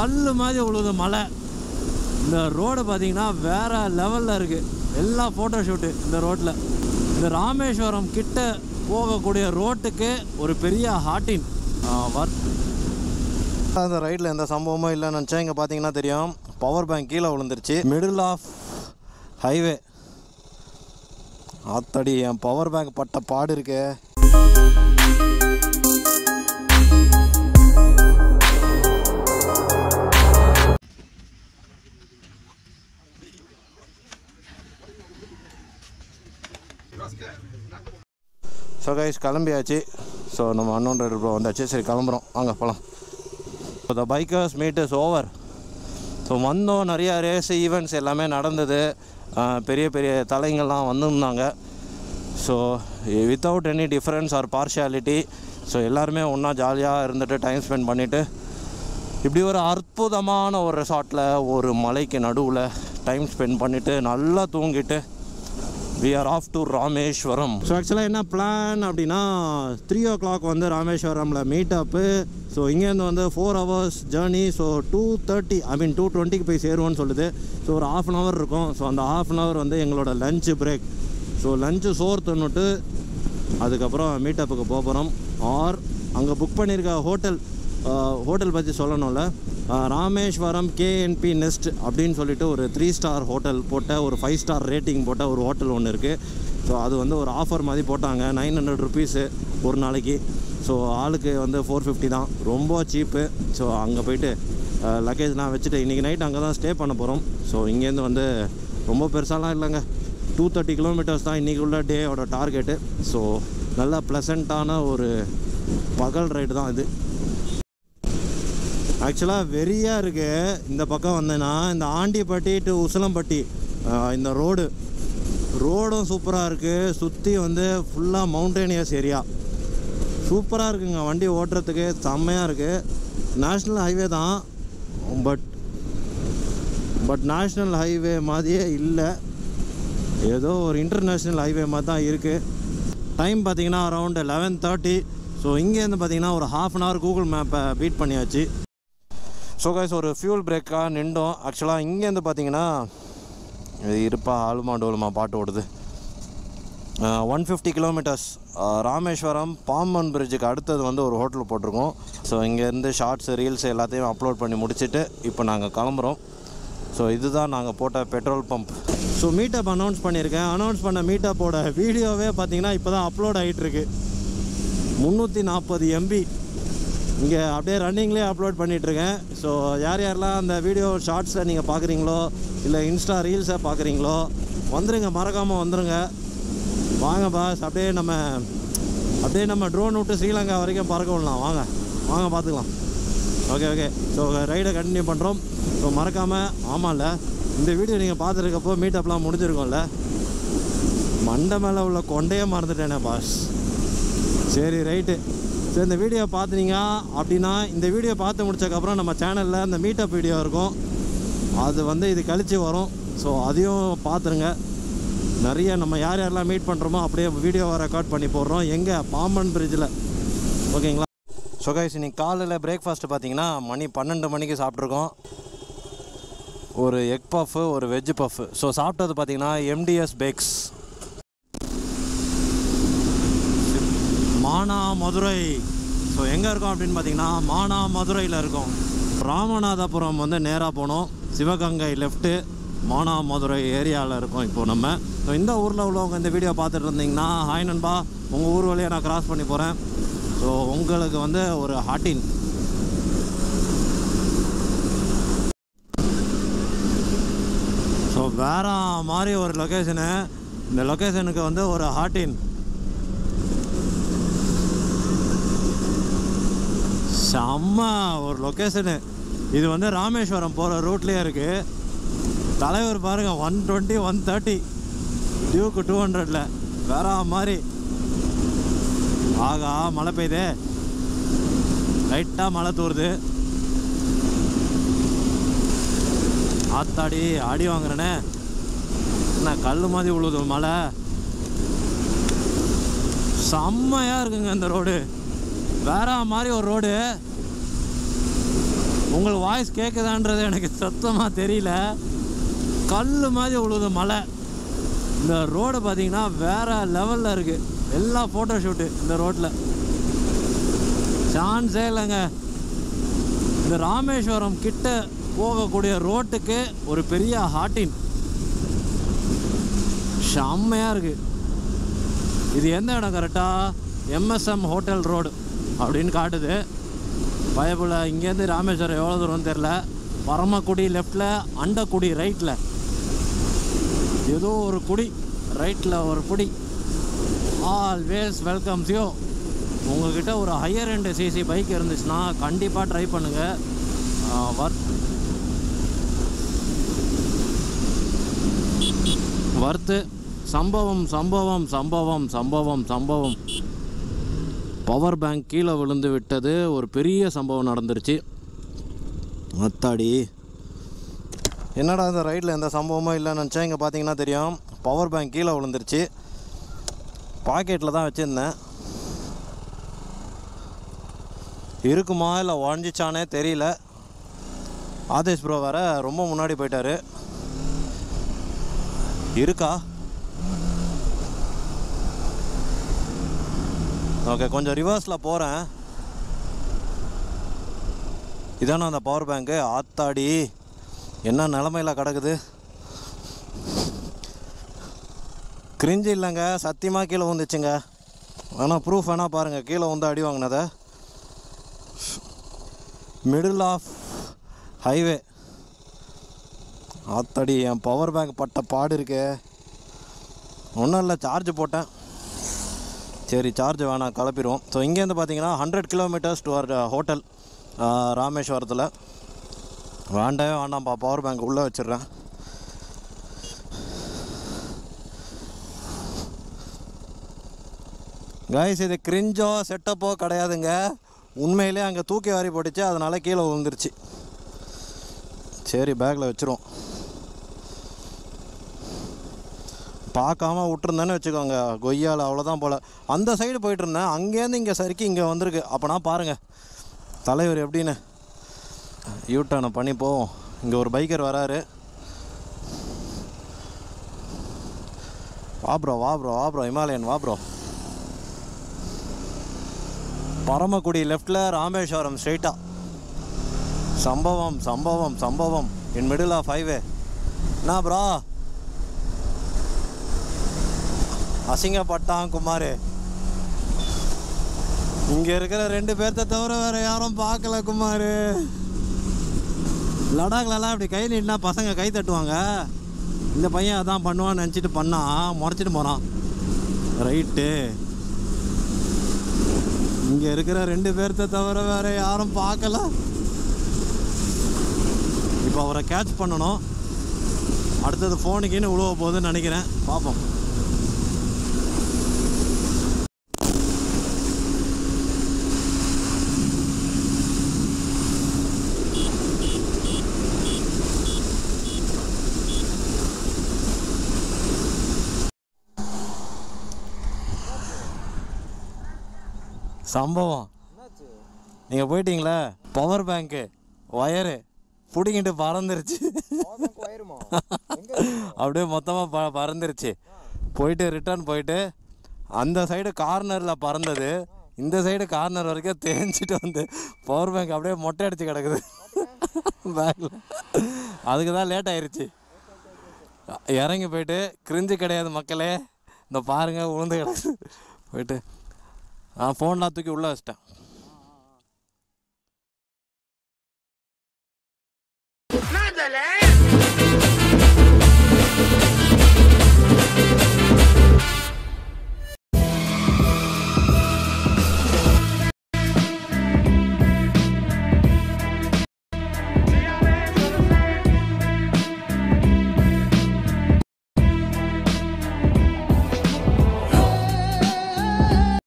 கல் மாதிரி உழுது மலை. இந்த ரோடு பார்த்தீங்கன்னா வேறு லெவலில் இருக்குது. எல்லா ஃபோட்டோ ஷூட்டு இந்த ரோட்டில். இந்த ராமேஸ்வரம் கிட்ட போகக்கூடிய ரோட்டுக்கு ஒரு பெரிய ஹாட்டின் ஒர்க். அந்த ரைட்டில் எந்த சம்பவமும் இல்லைன்னு நினச்சா இங்கே பார்த்தீங்கன்னா தெரியும், பவர் பேங்க் கீழே விழுந்துருச்சு மிடில் ஆஃப் ஹைவே. ஆத்தடி என் பவர் பேங்க் பட்ட பாடு இருக்கு. ஸோ கைஸ் கிளம்பியாச்சு. ஸோ நம்ம அன்னோன் ரைடர் ப்ரோ வந்தாச்சு. சரி கிளம்புறோம், வாங்க போகலாம். So the bikers meet is over. So வந்தோம், நிறையா ரேஸ் ஈவெண்ட்ஸ் எல்லாமே நடந்தது. பெரிய பெரிய தலைங்கள்லாம் வந்திருந்தாங்க. So without any difference or partiality. So எல்லாருமே ஒன்றா ஜாலியாக இருந்துட்டு டைம் ஸ்பெண்ட் பண்ணிவிட்டு இப்படி ஒரு அற்புதமான ஒரு ரெசார்ட்டில் ஒரு மலைக்கு நடுவில் டைம் ஸ்பெண்ட் பண்ணிவிட்டு நல்லா தூங்கிட்டு we are off to Rameswaram. So ஆக்சுவலாக என்ன பிளான் அப்படின்னா 3 o'clock வந்து ராமேஸ்வரமில் மீட் அப்பு. ஸோ இங்கேருந்து வந்து 4 hours ஜேர்னி. ஸோ 2:20 போய் சேருவோன்னு சொல்லுது. ஸோ ஒரு 1/2 hour இருக்கும். ஸோ அந்த 1/2 hour வந்து எங்களோட லஞ்சு பிரேக். ஸோ லஞ்சு சோறு தின்னுட்டு அதுக்கப்புறம் மீட்டப்புக்கு போகிறோம். ஆர் அங்கே புக் பண்ணியிருக்க ஹோட்டல் பற்றி சொல்லணும்ல, ராமேஸ்வரம் KNP நெஸ்ட் அப்படின்னு சொல்லிட்டு ஒரு 3 star ஹோட்டல் போட்ட, ஒரு 5 star ரேட்டிங் போட்ட ஒரு ஹோட்டல் ஒன்று இருக்குது. ஸோ அது வந்து ஒரு ஆஃபர் மாதிரி போட்டாங்க. 900 rupees ஒரு நாளைக்கு. ஸோ ஆளுக்கு வந்து 450 தான், ரொம்ப சீப்பு. ஸோ அங்கே போய்ட்டு லக்கேஜ்லாம் வச்சுட்டு இன்றைக்கி நைட் அங்கே தான் ஸ்டே பண்ண போகிறோம். ஸோ இங்கேருந்து வந்து ரொம்ப பெருசாலாம் இல்லைங்க, 230 kilometers தான் இன்றைக்கி உள்ள டேயோட டார்கெட்டு. ஸோ நல்லா ப்ளசண்ட்டான ஒரு பகல் ரைடு தான் இது. ஆக்சுவலாக வெறியாக இருக்குது. இந்த பக்கம் வந்தேன்னா இந்த ஆண்டிப்பட்டி டு உசிலம்பட்டி இந்த ரோடும் சூப்பராக இருக்குது. சுற்றி வந்து ஃபுல்லாக மவுண்டேனியஸ் ஏரியா, சூப்பராக இருக்குங்க. வண்டி ஓட்டுறதுக்கு செம்மையாக இருக்குது. நேஷ்னல் ஹைவே தான், பட் நேஷ்னல் ஹைவே மாதிரியே இல்லை, ஏதோ ஒரு இன்டர்நேஷ்னல் ஹைவே மாதிரி தான் இருக்குது. டைம் பார்த்திங்கன்னா அரௌண்ட் 11:30. ஸோ இங்கேருந்து பார்த்திங்கன்னா ஒரு 1/2 hour கூகுள் மேப்பை பீட் பண்ணியாச்சு. ஸோ கைஸ் ஒரு ஃபியூல் பிரேக்காக நின்றோம். ஆக்சுவலாக இங்கேருந்து பார்த்தீங்கன்னா இருப்பா ஆளுமா பாட்டு ஓடுது. 150 kilometers ராமேஸ்வரம் பாம்பன் பிரிட்ஜுக்கு அடுத்தது வந்து ஒரு ஹோட்டல் போட்டிருக்கோம். ஸோ இங்கேருந்து ஷார்ட்ஸ் ரீல்ஸ் எல்லாத்தையும் அப்லோட் பண்ணி முடிச்சுட்டு இப்போ நாங்கள் கிளம்புறோம். ஸோ இதுதான் நாங்கள் போட்ட petrol pump. So meetup announce பண்ணியிருக்கேன். அனௌன்ஸ் பண்ண மீட்டப்போட வீடியோவே பார்த்தீங்கன்னா இப்போ தான் அப்லோட் ஆகிட்டுருக்கு. 340 MB இங்கே அப்படியே ரன்னிங்லேயே அப்லோட் பண்ணிகிட்ருக்கேன். ஸோ யாரெல்லாம் அந்த வீடியோ ஷார்ட்ஸில் நீங்கள் பார்க்குறீங்களோ இல்லை இன்ஸ்டா ரீல்ஸை பார்க்குறீங்களோ வந்துடுங்க, மறக்காமல் வந்துடுங்க. வாங்க பாஸ், அப்படியே நம்ம ட்ரோன் விட்டு ஸ்ரீலங்கா வரைக்கும் பறக்க விடலாம். வாங்க பார்த்துக்கலாம். ஓகே. ஸோ ரைடை கண்டினியூ பண்ணுறோம். ஸோ மறக்காமல், ஆமாம்ல இந்த வீடியோ நீங்கள் பார்த்துருக்கப்போ மீட்டப்லாம் முடிஞ்சிருக்கோம்ல, மண்டை மேலே உள்ள கொண்டையே மறந்துட்டேனே பாஸ். சரி ரைட்டு. ஸோ இந்த வீடியோ பார்த்துனீங்க அப்படின்னா இந்த வீடியோ பார்த்து முடிச்சதுக்கப்புறம் நம்ம சேனலில் அந்த மீட்டப் வீடியோ இருக்கும், அது வந்து இது கழித்து வரும். ஸோ அதையும் பார்த்துருங்க. நிறைய நம்ம யாரெல்லாம் மீட் பண்ணுறோமோ அப்படியே வீடியோவை ரெக்கார்ட் பண்ணி போடுறோம். எங்கே பாம்பன் பிரிட்ஜில். ஓகேங்களா? ஸோ கைஸ் இன்னைக்கு காலையில் பிரேக்ஃபாஸ்ட்டு பார்த்தீங்கன்னா மணி 12 மணிக்கு சாப்பிட்ருக்கோம். ஒரு எக் பஃப்பு, ஒரு வெஜ் பஃப்பு. ஸோ சாப்பிட்டது பார்த்தீங்கன்னா MDS பேக்ஸ், மானாமதுரை. ஸோ எங்கே இருக்கோம் அப்படின்னு பார்த்தீங்கன்னா மானாமதுரையில் இருக்கோம். ராமநாதபுரம் வந்து நேராக போனோம், சிவகங்கை லெஃப்ட்டு, மானாமதுரை ஏரியாவில் இருக்கோம் இப்போது நம்ம. ஸோ இந்த ஊரில் உள்ளவங்க இந்த வீடியோ பார்த்துட்டு இருந்தீங்கன்னா ஹாய் நண்பா, உங்கள் ஊர் வழியாக நான் கிராஸ் பண்ணி போகிறேன். ஸோ உங்களுக்கு வந்து ஒரு ஹாட்டின். ஸோ வேறு மாதிரி ஒரு லொக்கேஷனு. இந்த லொக்கேஷனுக்கு வந்து ஒரு ஹாட்டின். செம்ம ஒரு லொக்கேஷனு. இது வந்து ராமேஸ்வரம் போகிற ரூட்லேயே இருக்குது. தலைவர் பாருங்கள் 120 130 டியூக்கு 200ல் வேற மாதிரி. ஆகா மழை பெய்யுது, லைட்டாக மழை தூருது. ஆத்தாடி அடி வாங்குறேனே, என்ன கல் மாதிரி உழுது மழை. செம்மையாக இருக்குங்க இந்த ரோடு, வேற மாதிரி ஒரு ரோடு. உங்களுக்கு வாய்ஸ் கேட்குதான்றது எனக்கு சுத்தமாக தெரியல. கல் மாதிரி உழுது மழை. இந்த ரோடு பார்த்தீங்கன்னா வேறு லெவலில் இருக்குது. எல்லாம் ஃபோட்டோ ஷூட்டு இந்த ரோட்டில், சான்ஸே இல்லைங்க. இந்த ராமேஸ்வரம் கிட்ட போகக்கூடிய ரோட்டுக்கு ஒரு பெரிய ஹாட்டின் செம்மையாக இருக்குது. இது எந்த இடம் கரெக்டாக? எம்எஸ்எம் ஹோட்டல் ரோடு அப்படின்னு காட்டுது. பயபுல இங்கேருந்து ராமேஸ்வரம் எவ்வளோ தூரம்னு தெரில. பரமக்குடி லெஃப்டில், அண்டக்குடி ரைட்டில், ஏதோ ஒரு குடி ரைட்டில் ஒரு குடி. Always welcomes you. உங்கள்கிட்ட ஒரு ஹையர் எண்ட் சிசி பைக் இருந்துச்சுன்னா கண்டிப்பாக ட்ரை பண்ணுங்கள். வர்த்து. சம்பவம் சம்பவம் சம்பவம் சம்பவம் சம்பவம். பவர் பேங்க் கீழே விழுந்து விட்டது. ஒரு பெரிய சம்பவம் நடந்துருச்சு. அத்தாடி, என்னடா இந்த ரைட்டில் எந்த சம்பவமும் இல்லைன்னு நினச்சேன். இங்கே பார்த்தீங்கன்னா தெரியும், பவர் பேங்க் கீழே விழுந்துருச்சு. பாக்கெட்டில் தான் வச்சுருந்தேன். இருக்குமா இல்லை உடஞ்சிச்சானே தெரியல. ஆதேஷ் ப்ரோ வேறு ரொம்ப முன்னாடி போயிட்டார். இருக்கா? ஓகே, கொஞ்சம் ரிவர்ஸில் போகிறேன். இதானே அந்த பவர் பேங்க்கு. ஆத்தாடி, என்ன நிலமையில் கிடக்குது. கிரிஞ்சு இல்லைங்க, சத்தியமாக கீழே வந்துச்சுங்க. ஆனால் ப்ரூஃப் வேணால் பாருங்கள், கீழே வந்து அடி வாங்கினதை. Middle of highway. ஆத்தாடி, என் பவர் பேங்க் பட்ட பாடு இருக்கு. ஒன்றும் இல்லை, சார்ஜ் போட்டேன். சரி, சார்ஜ் வேணாம், கிளப்பிடுவோம். ஸோ இங்கேருந்து பார்த்தீங்கன்னா 100 கிலோமீட்டர்ஸ் டு அவர் ஹோட்டல் ராமேஸ்வரத்தில். வேண்டவே வேண்டாம்ப்பா, பவர் பேங்க் உள்ளே வச்சிடுறேன். கைஸ், இது கிரிஞ்சோ செட்டப்போ கிடையாதுங்க. உண்மையிலே அங்கே தூக்கி வாரி போட்டுச்சு, அதனால் கீழே விழுந்துருச்சு. சரி, பேக்கில் வச்சுருவோம். பார்க்காம விட்டுருந்தேன்னு வச்சுக்கோங்க, கொய்யால் அவ்வளோதான் போல். அந்த சைடு போயிட்டுருந்தேன், அங்கேருந்து இங்கே சரிக்கு இங்கே வந்திருக்கு. அப்போனா பாருங்கள் தலைவர் எப்படின்னு. யூட்டர்னை பண்ணி போவோம். இங்கே ஒரு பைக்கர் வராரு. வா ப்ரோ, வா ப்ரோ, வா ப்ரோ, ஹிமாலயன் வா ப்ரோ. பரமக்குடி லெஃப்டில், ராமேஸ்வரம் ஸ்ட்ரெயிட்டாக. சம்பவம் சம்பவம் சம்பவம் இன் மிடில் ஆஃப் ஹைவே. என்ன ப்ரோ அசிங்கப்பட்டான் குமார். இங்கே இருக்கிற 2 பேர்த்த தவிர வேறு யாரும் பார்க்கல குமார். லடாக்லலாம் இப்படி கை நீட்டினா பசங்க கை தட்டுவாங்க. இந்த பையன் அதான் பண்ணுவான்னு நினச்சிட்டு பண்ணால் முறைச்சிட்டு போகிறான். ரைட்டு, இங்கே இருக்கிற 2 பேர்த்த தவிர வேறு யாரும் பார்க்கல. இப்போ அவரை கேட்ச் பண்ணணும். அடுத்தது ஃபோனுக்குன்னு உழுவ போகுதுன்னு நினைக்கிறேன். பார்ப்போம். சம்பவம். நீங்கள் போயிட்டீங்களா? பவர் பேங்க்கு ஒயரு பிடிங்கிட்டு பறந்துருச்சு. அப்படியே மொத்தமாக பறந்துருச்சு. போயிட்டு ரிட்டர்ன் போயிட்டு அந்த சைடு கார்னரில் பறந்தது, இந்த சைடு கார்னர் வரைக்கும் தேஞ்சிட்டு வந்து பவர் பேங்க் அப்படியே மொட்டை அடித்து கிடக்குது பேக்கில். அதுக்கு தான் லேட் ஆயிடுச்சு. இறங்கி போயிட்டு கிரிஞ்சு கிடையாது மக்களே, இந்த பாருங்கள் உளுந்து கிடக்குது. போயிட்டு ஃபோன்லாம் தூக்கி உள்ளே வச்சிட்டேன்.